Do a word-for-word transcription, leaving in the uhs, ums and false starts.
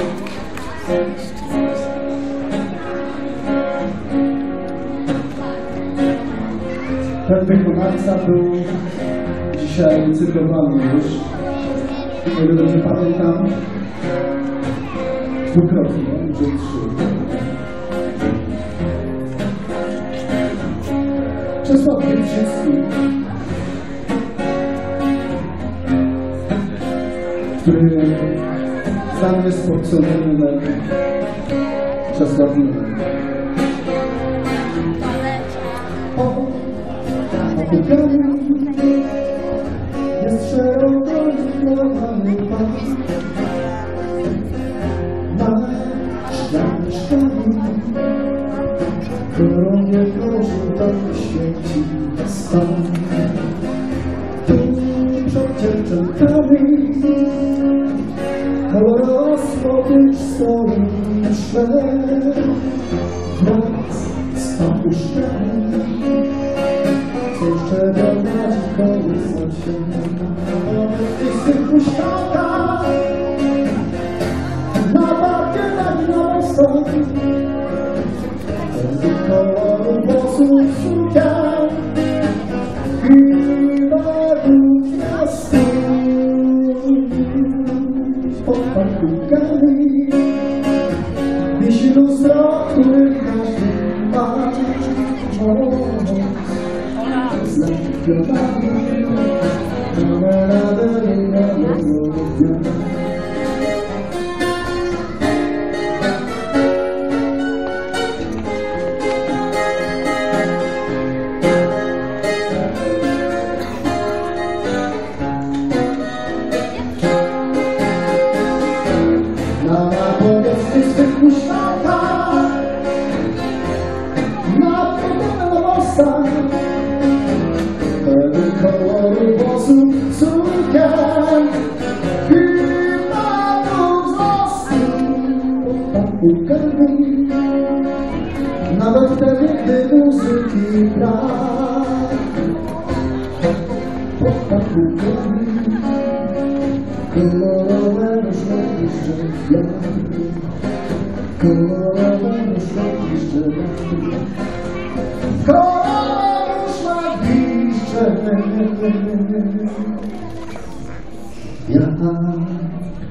Ten wykonawca był dzisiaj cytowany już, o ile dobrze pamiętam, dwukrotnie, czy trzy. Czesław Wieńczycki, który znany jest pod pseudonimem Czesław Milan. Jest szeroko zbudowany pas na szklany szklany, którą nie proszę tak świeci stan. Tu przed dziewczynkami kolorowo słodycz stoi szlek wraz z papuszkami. Jeszcze wiadomo, kołysa się w tych puszkach, na parkietach, na mostach, bez koloru włosów suknia i wagów miastu. Pod parkietkami wisi lustro, który każdy ma. Kolory włosów cukien i wagów wzrostu pod papułkami. Nawet wtedy, gdy muzyki brak, pod papułkami kolorowe muszlaki szczęścia, kolorowe muszlaki szczęścia. Ja